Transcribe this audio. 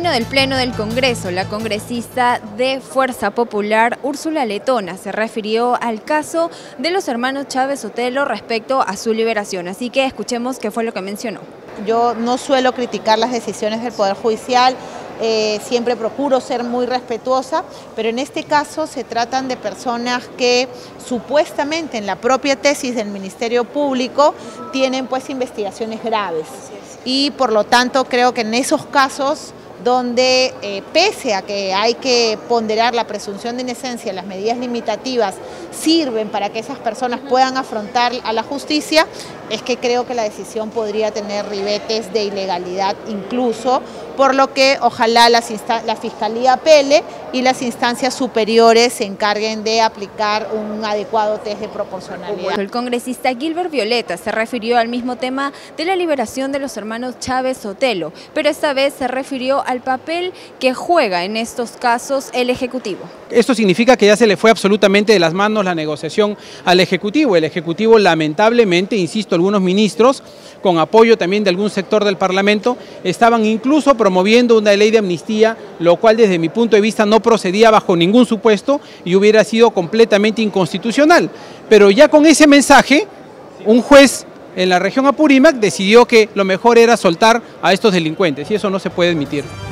término del Pleno del Congreso, la congresista de Fuerza Popular, Úrsula Letona, se refirió al caso de los hermanos Chávez Sotelo respecto a su liberación. Así que escuchemos qué fue lo que mencionó. Yo no suelo criticar las decisiones del Poder Judicial, siempre procuro ser muy respetuosa, pero en este caso se tratan de personas que supuestamente en la propia tesis del Ministerio Público tienen pues investigaciones graves y por lo tanto creo que en esos casos donde pese a que hay que ponderar la presunción de inocencia, las medidas limitativas sirven para que esas personas puedan afrontar a la justicia, es que creo que la decisión podría tener ribetes de ilegalidad incluso, por lo que ojalá la Fiscalía apele y las instancias superiores se encarguen de aplicar un adecuado test de proporcionalidad. El congresista Gilbert Violeta se refirió al mismo tema de la liberación de los hermanos Chávez Sotelo, pero esta vez se refirió al papel que juega en estos casos el Ejecutivo. Esto significa que ya se le fue absolutamente de las manos la negociación al Ejecutivo. El Ejecutivo lamentablemente, insisto, algunos ministros, con apoyo también de algún sector del Parlamento, estaban incluso promoviendo una ley de amnistía, lo cual desde mi punto de vista no procedía bajo ningún supuesto y hubiera sido completamente inconstitucional. Pero ya con ese mensaje, un juez en la región Apurímac decidió que lo mejor era soltar a estos delincuentes y eso no se puede admitir.